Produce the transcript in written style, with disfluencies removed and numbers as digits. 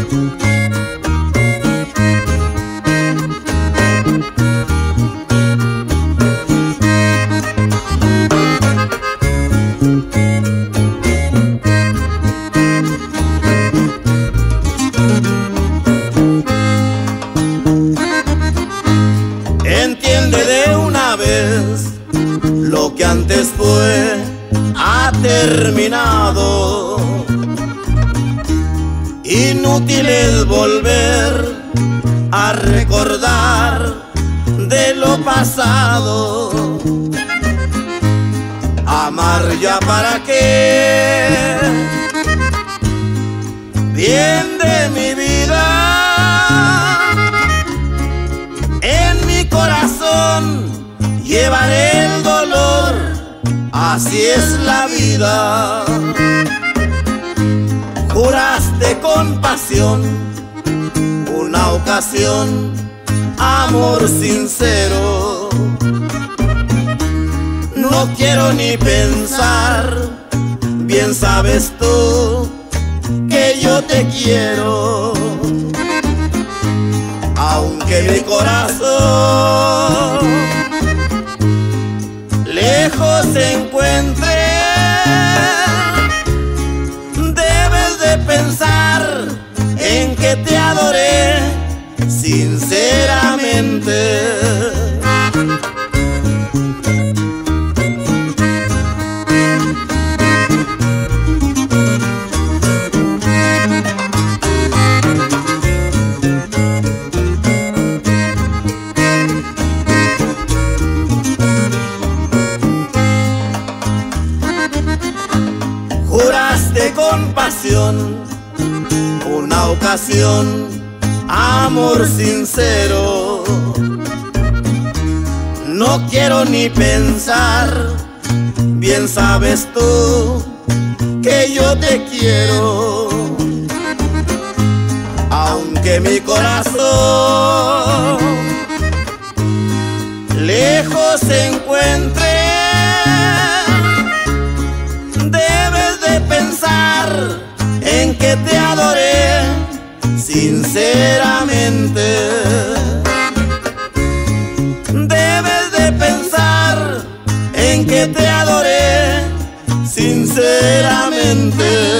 Entiende de una vez, lo que antes fue ha terminado. Inútil es volver a recordar de lo pasado. Amar ya para qué, bien de mi vida. En mi corazón llevaré el dolor, así es la vida. Juraste con pasión una ocasión, amor sincero. No quiero ni pensar, bien sabes tú que yo te quiero. Aunque mi corazón lejos se encuentre, debes de pensar en que te adoré sinceramente. Juraste con pasión una ocasión, amor sincero. No quiero ni pensar, bien sabes tú que yo te quiero. Aunque mi corazón lejos se encuentre, pensar en que te adoré sinceramente. Debes de pensar en que te adoré sinceramente.